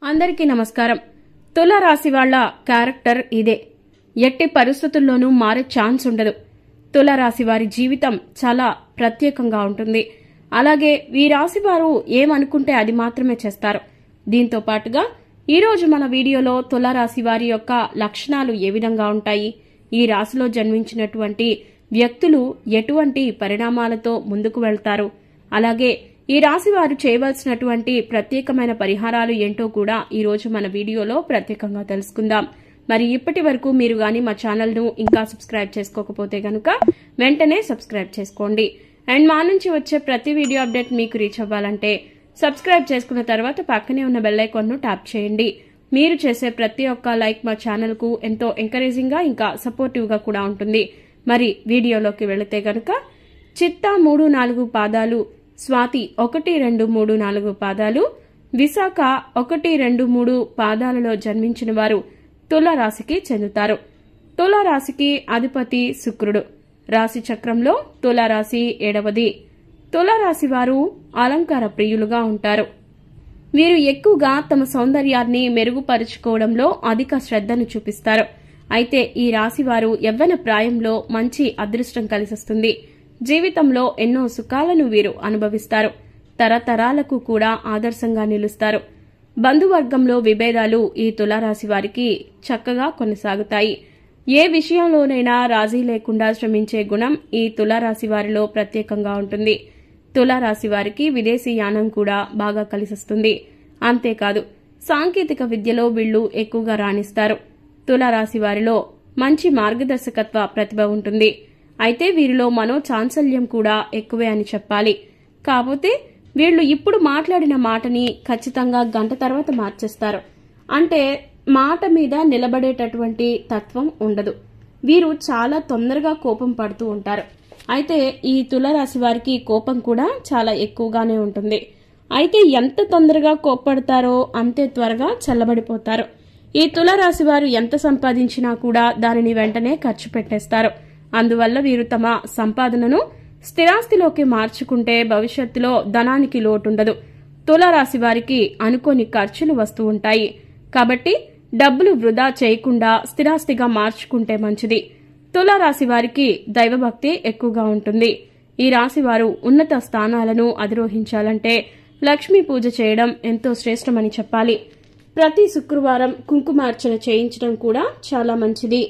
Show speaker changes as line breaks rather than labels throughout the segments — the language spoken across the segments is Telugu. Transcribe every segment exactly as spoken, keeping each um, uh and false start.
అందరికీ నమస్కారం. తుల రాశి వాళ్ళ క్యారెక్టర్ ఇదే. ఎట్టి పరిస్థితుల్లోనూ మారే ఛాన్స్ ఉండదు. తుల రాశి వారి జీవితం చాలా ప్రత్యేకంగా ఉంటుంది. అలాగే ఈ రాశి వారు ఏమనుకుంటే అది మాత్రమే చేస్తారు. దీంతో పాటుగా ఈరోజు మన వీడియోలో తుల రాశి వారి యొక్క లక్షణాలు ఏ విధంగా ఉంటాయి, ఈ రాశిలో జన్మించినటువంటి వ్యక్తులు ఎటువంటి పరిణామాలతో ముందుకు వెళ్తారు, అలాగే ఈ రాశి వారు చేయవలసినటువంటి ప్రత్యేకమైన పరిహారాలు ఏంటో కూడా ఈ రోజు మన వీడియోలో ప్రత్యేకంగా తెలుసుకుందాం. మరి ఇప్పటి వరకు మీరు గాని మా ఛానల్ ను ఇంకా సబ్స్క్రైబ్ చేసుకోకపోతే గనుక వెంటనే సబ్స్క్రైబ్ చేసుకోండి. అండ్ మా నుంచి వచ్చే ప్రతి వీడియో అప్డేట్ మీకు రీచ్ అవ్వాలంటే సబ్స్క్రైబ్ చేసుకున్న తర్వాత పక్కనే ఉన్న బెల్ ఐకాన్ ను ట్యాప్ చేయండి. మీరు చేసే ప్రతి ఒక్క లైక్ మా ఛానల్ కు ఎంతో ఎంకరేజింగ్ గా ఇంకా సపోర్టివ్ గా కూడా ఉంటుంది. మరి వీడియోలోకి వెళితే గనుక చిత్తా మూడు నాలుగు పాదాలు, స్వాతి ఒకటి రెండు మూడు నాలుగు పాదాలు, విశాఖ ఒకటి రెండు మూడు పాదాలలో జన్మించిన వారు తుల రాశికి చెందుతారు. తుల రాశికి అధిపతి శుక్రుడు. రాశి చక్రంలో తుల రాశి ఏడవది. తుల రాశి వారు అలంకార ప్రియులుగా ఉంటారు. వీరు ఎక్కువగా తమ సౌందర్యాన్ని మెరుగుపరుచుకోవడంలో అధిక శ్రద్ధను చూపిస్తారు. అయితే ఈ రాశి వారు యవ్వన ప్రాయంలో మంచి అదృష్టం కలిసొస్తుంది. జీవితంలో ఎన్నో సుఖాలను వీరు అనుభవిస్తారు. తరతరాలకు కూడా ఆదర్శంగా నిలుస్తారు. బంధువర్గంలో విభేదాలు ఈ తులారాశి వారికి చక్కగా కొనసాగుతాయి. ఏ విషయంలోనైనా రాజీ లేకుండా శ్రమించే గుణం ఈ తులారాశి వారిలో ప్రత్యేకంగా ఉంటుంది. తులారాశి వారికి విదేశీ యానం కూడా బాగా కలిసొస్తుంది. అంతేకాదు సాంకేతిక విద్యలో వీళ్లు ఎక్కువగా రాణిస్తారు. తులారాశి వారిలో మంచి మార్గదర్శకత్వ ప్రతిభ ఉంటుంది. అయితే వీరిలో మనో చాంచల్యం కూడా ఎక్కువే అని చెప్పాలి. కాకపోతే వీళ్లు ఇప్పుడు మాట్లాడిన మాటని ఖచ్చితంగా గంట తర్వాత మార్చేస్తారు. అంటే మాట మీద నిలబడేటటువంటి తత్వం ఉండదు. వీరు చాలా తొందరగా కోపం పడుతూ ఉంటారు. అయితే ఈ తులారాశి వారికి కోపం కూడా చాలా ఎక్కువగానే ఉంటుంది. అయితే ఎంత తొందరగా కోప్పడతారో అంతే త్వరగా చల్లబడిపోతారు. ఈ తులారాశి వారు ఎంత సంపాదించినా కూడా దానిని వెంటనే ఖర్చు పెట్టేస్తారు. అందువల్ల వీరు తమ సంపాదనను స్థిరాస్తిలోకి మార్చుకుంటే భవిష్యత్తులో ధనానికి లోటుండదు. తులారాశి వారికి అనుకోని ఖర్చులు వస్తూ ఉంటాయి. కాబట్టి డబ్బులు వృధా చేయకుండా స్థిరాస్తిగా మార్చుకుంటే మంచిది. తులారాశి వారికి దైవభక్తి ఎక్కువగా ఉంటుంది. ఈ రాశి వారు ఉన్నత స్థానాలను అధిరోహించాలంటే లక్ష్మీ పూజ చేయడం ఎంతో శ్రేష్టమని చెప్పాలి. ప్రతి శుక్రవారం కుంకుమార్చన చేయించడం కూడా చాలా మంచిది.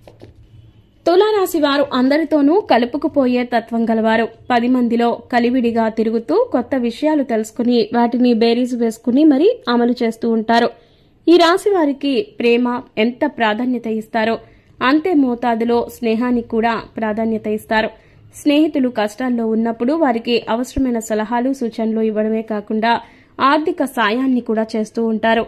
తులారాశి వారు అందరితోనూ కలుపుకుపోయే తత్వం గలవారు. పది మందిలో కలివిడిగా తిరుగుతూ కొత్త విషయాలు తెలుసుకుని వాటిని బేరీజు వేసుకుని మరీ అమలు చేస్తూ ఉంటారు. ఈ రాశి వారికి ప్రేమ ఎంత ప్రాధాన్యత ఇస్తారో అంతే మోతాదులో స్నేహానికి కూడా ప్రాధాన్యత ఇస్తారు. స్నేహితులు కష్టాల్లో ఉన్నప్పుడు వారికి అవసరమైన సలహాలు సూచనలు ఇవ్వడమే కాకుండా ఆర్థిక సాయాన్ని కూడా చేస్తూ ఉంటారు.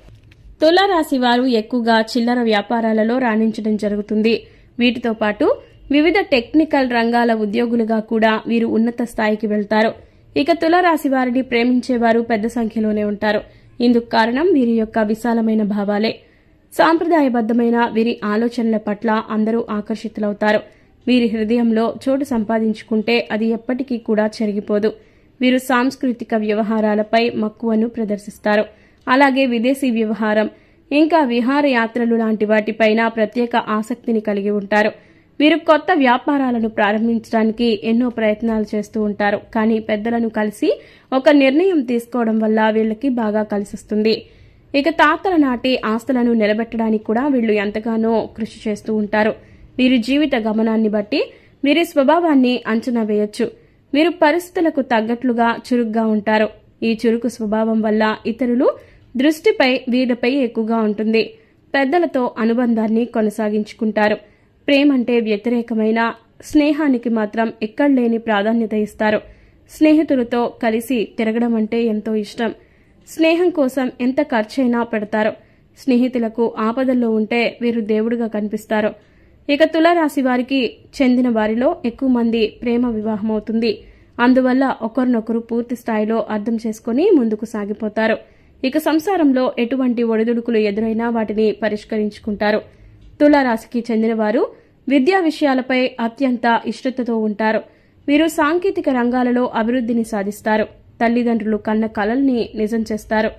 తులారాశి వారు ఎక్కువగా చిల్లర వ్యాపారాలలో రాణించడం జరుగుతుంది. వీటితో పాటు వివిధ టెక్నికల్ రంగాల ఉద్యోగులుగా కూడా వీరు ఉన్నత స్థాయికి వెళ్తారు. ఇక తులారాశి వారిని ప్రేమించేవారు పెద్ద సంఖ్యలోనే ఉంటారు. ఇందుకు కారణం వీరి యొక్క విశాలమైన భావాలే. సాంప్రదాయబద్దమైన వీరి ఆలోచనల పట్ల అందరూ ఆకర్షితులవుతారు. వీరి హృదయంలో చోటు సంపాదించుకుంటే అది ఎప్పటికీ కూడా చెరిగిపోదు. వీరు సాంస్కృతిక వ్యవహారాలపై మక్కువను ప్రదర్శిస్తారు. అలాగే విదేశీ వ్యవహారం ఇంకా విహారయాత్రలు లాంటి వాటిపైన ప్రత్యేక ఆసక్తిని కలిగి ఉంటారు. వీరు కొత్త వ్యాపారాలను ప్రారంభించడానికి ఎన్నో ప్రయత్నాలు చేస్తూ ఉంటారు. కానీ పెద్దలను కలిసి ఒక నిర్ణయం తీసుకోవడం వల్ల వీళ్ళకి బాగా కలిసొస్తుంది. ఇక తాతల నాటి ఆస్తులను నిలబెట్టడానికి కూడా వీళ్ళు ఎంతగానో కృషి చేస్తూ ఉంటారు. వీరి జీవిత గమనాన్ని బట్టి వీరి స్వభావాన్ని అంచనా వేయొచ్చు. వీరు పరిస్థితులకు తగ్గట్లుగా చురుగ్గా ఉంటారు. ఈ చురుకు స్వభావం వల్ల ఇతరులు దృష్టిపై వీరిపై ఎక్కువగా ఉంటుంది. పెద్దలతో అనుబంధాన్ని కొనసాగించుకుంటారు. ప్రేమంటే వ్యతిరేకమైన స్నేహానికి మాత్రం ఎక్కడలేని ప్రాధాన్యత ఇస్తారు. స్నేహితులతో కలిసి తిరగడం అంటే ఎంతో ఇష్టం. స్నేహం కోసం ఎంత ఖర్చైనా పెడతారు. స్నేహితులకు ఆపదల్లో ఉంటే వీరు దేవుడిగా కనిపిస్తారు. ఇక తులారాశి వారికి చెందిన వారిలో ఎక్కువ మంది ప్రేమ వివాహమవుతుంది. అందువల్ల ఒకరినొకరు పూర్తి స్థాయిలో అర్థం చేసుకుని ముందుకు సాగిపోతారు. ఇక సంసారంలో ఎటువంటి ఒడిదుడుకులు ఎదురైనా వాటిని పరిష్కరించుకుంటారు. తులారాశికి చెందిన వారు విద్యా విషయాలపై అత్యంత ఇష్టతతో ఉంటారు. వీరు సాంకేతిక రంగాలలో అభివృద్ధిని సాధిస్తారు. తల్లిదండ్రులు కన్న కలల్ని నిజం చేస్తారు.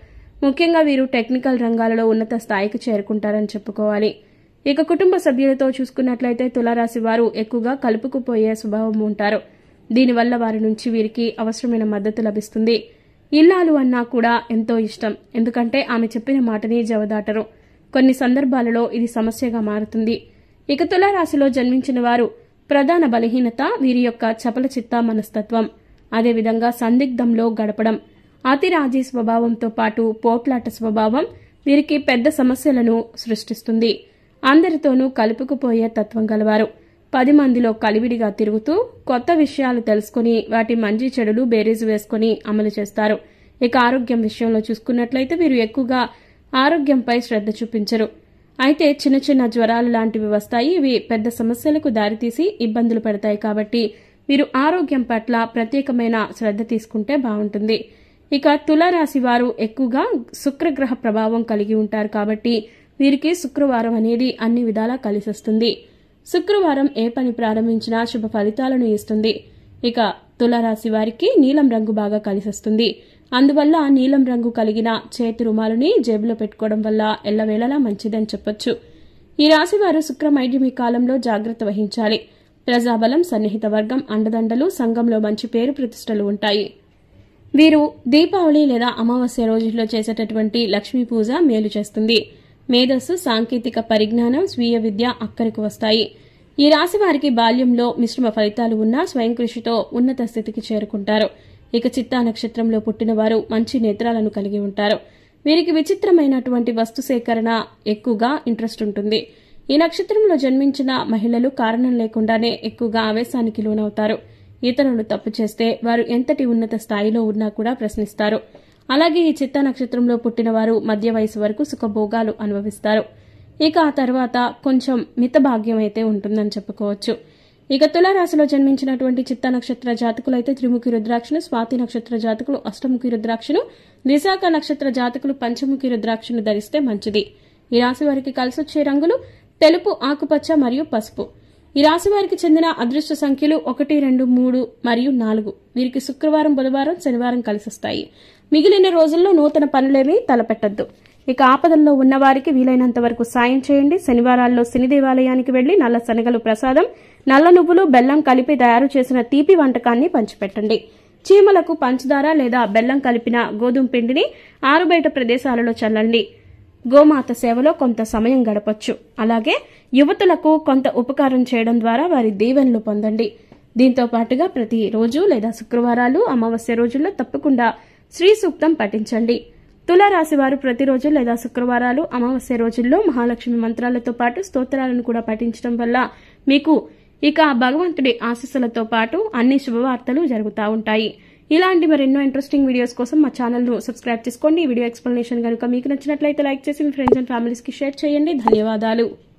ముఖ్యంగా వీరు టెక్నికల్ రంగాలలో ఉన్నత స్థాయికి చేరుకుంటారని చెప్పుకోవాలి. ఇక కుటుంబ సభ్యులతో చూసుకున్నట్లయితే తులారాశి వారు ఎక్కువగా కలుపుకుపోయే స్వభావం ఉంటారు. దీనివల్ల వారి నుంచి వీరికి అవసరమైన మద్దతు లభిస్తుంది. ఇల్లాలు అన్నా కూడా ఎంతో ఇష్టం, ఎందుకంటే ఆమె చెప్పిన మాటని జవదాటరు. కొన్ని సందర్భాలలో ఇది సమస్యగా మారుతుంది. ఇక తులారాశిలో జన్మించిన వారు ప్రధాన బలహీనత వీరి యొక్క చపల చిత్త మనస్తత్వం, అదేవిధంగా సందిగ్ధంలో గడపడం, అతిరాజీ స్వభావంతో పాటు పోట్లాట స్వభావం వీరికి పెద్ద సమస్యలను సృష్టిస్తుంది. అందరితోనూ కలుపుకుపోయే తత్వం గలవారు. పది మందిలో కలివిడిగా తిరుగుతూ కొత్త విషయాలు తెలుసుకుని వాటి మంచి చెడులు బేరీజు వేసుకుని అమలు చేస్తారు. ఇక ఆరోగ్యం విషయంలో చూసుకున్నట్లయితే వీరు ఎక్కువగా ఆరోగ్యంపై శ్రద్ధ చూపించరు. అయితే చిన్న చిన్న జ్వరాలు లాంటివి వస్తాయి. ఇవి పెద్ద సమస్యలకు దారితీసి ఇబ్బందులు పెడతాయి. కాబట్టి వీరు ఆరోగ్యం పట్ల ప్రత్యేకమైన శ్రద్ధ తీసుకుంటే బాగుంటుంది. ఇక తులారాశి వారు ఎక్కువగా శుక్రగ్రహ ప్రభావం కలిగి ఉంటారు. కాబట్టి వీరికి శుక్రవారం అనేది అన్ని విధాలా కలిసొస్తుంది. శుక్రవారం ఏ పని ప్రారంభించినా శుభ ఫలితాలను ఇస్తుంది. ఇక తులారాశి వారికి నీలం రంగు బాగా కలిసొస్తుంది. అందువల్ల నీలం రంగు కలిగిన చేతి రుమాలుని జేబులో పెట్టుకోవడం వల్ల ఎల్లవేళలా మంచిదని చెప్పొచ్చు. ఈ రాశి వారు శుక్రమైడ్యం ఈ కాలంలో జాగ్రత్త వహించాలి. ప్రజాబలం, సన్నిహిత వర్గం, అండదండలు, సంఘంలో మంచి పేరు ప్రతిష్టలు ఉంటాయి. వీరు దీపావళి లేదా అమావాస్య రోజుల్లో చేసేటటువంటి లక్ష్మీ పూజ మేలు చేస్తుంది. మేధస్సు, సాంకేతిక పరిజ్ఞానం, స్వీయ విద్య అక్కరకు వస్తాయి. ఈ రాశి వారికి బాల్యంలో మిశ్రమ ఫలితాలు ఉన్నా స్వయం కృషితో ఉన్నత స్థితికి చేరుకుంటారు. ఇక చిత్తా నక్షత్రంలో పుట్టిన వారు మంచి నేత్రాలను కలిగి ఉంటారు. వీరికి విచిత్రమైనటువంటి వస్తు సేకరణ ఎక్కువగా ఇంట్రెస్ట్ ఉంటుంది. ఈ నక్షత్రంలో జన్మించిన మహిళలు కారణం లేకుండానే ఎక్కువగా ఆవేశానికి లోనవుతారు. ఇతరులు తప్పు చేస్తే వారు ఎంతటి ఉన్నత స్థాయిలో ఉన్నా కూడా ప్రశ్నిస్తారు. అలాగే ఈ చిత్తా నక్షత్రంలో పుట్టిన వారు మధ్య వయసు వరకు సుఖభోగాలు అనుభవిస్తారు. ఇక ఆ తర్వాత కొంచెం మితభాగ్యం అయితే ఉంటుందని చెప్పుకోవచ్చు. ఇక తులారాశిలో జన్మించినటువంటి చిత్తా నక్షత్ర జాతకులైతే త్రిముఖి రుద్రాక్షను, స్వాతి నక్షత్ర జాతకులు అష్టముఖి రుద్రాక్షను, విశాఖ నక్షత్ర జాతకులు పంచముఖి రుద్రాక్షను ధరిస్తే మంచిది. ఈ రాశి వారికి కలిసొచ్చే రంగులు తెలుపు, ఆకుపచ్చ మరియు పసుపు. ఈ రాశి వారికి చెందిన అదృష్ట సంఖ్యలు ఒకటి, రెండు, మూడు మరియు నాలుగు. వీరికి శుక్రవారం, బుధవారం, శనివారం కలిసొస్తాయి. మిగిలిన రోజుల్లో నూతన పనులేమీ తలపెట్టద్దు. ఇక ఆపదల్లో ఉన్న వారికి వీలైనంత వరకు సాయం చేయండి. శనివారాల్లో శని దేవాలయానికి వెళ్లి నల్ల శనగలు ప్రసాదం, నల్ల నువ్వులు, బెల్లం కలిపి తయారు చేసిన తీపి వంటకాన్ని పంచిపెట్టండి. చీమలకు పంచదార లేదా బెల్లం కలిపిన గోధుమ పిండిని ఆరుబయట ప్రదేశాలలో చల్లండి. గోమాత సేవలో కొంత సమయం గడపొచ్చు. అలాగే యువతులకు కొంత ఉపకారం చేయడం ద్వారా వారి దీవెనలు పొందండి. దీంతో పాటుగా ప్రతి రోజు లేదా శుక్రవారాలు, అమావాస్య రోజుల్లో తప్పకుండా శ్రీ సూక్తం పఠించండి. తులారాశి వారు ప్రతిరోజు లేదా శుక్రవారాలు, అమావాస్య రోజుల్లో మహాలక్ష్మి మంత్రాలతో పాటు స్తోత్రాలను కూడా పఠించడం వల్ల మీకు ఇక భగవంతుడి ఆశీస్సులతో పాటు అన్ని శుభవార్తలు జరుగుతూ ఉంటాయి. ఇలాంటి మరెన్నో ఇంట్రెస్టింగ్ వీడియోస్ కోసం మా ఛానల్ను సబ్స్క్రైబ్ చేసుకోండి. ఈ వీడియో ఎక్స్ప్లెనేషన్ కనుక మీకు నచ్చినట్లయితే లైక్ చేసి మీ ఫ్రెండ్స్ అండ్ ఫ్యామిలీస్కి షేర్ చేయండి. ధన్యవాదాలు.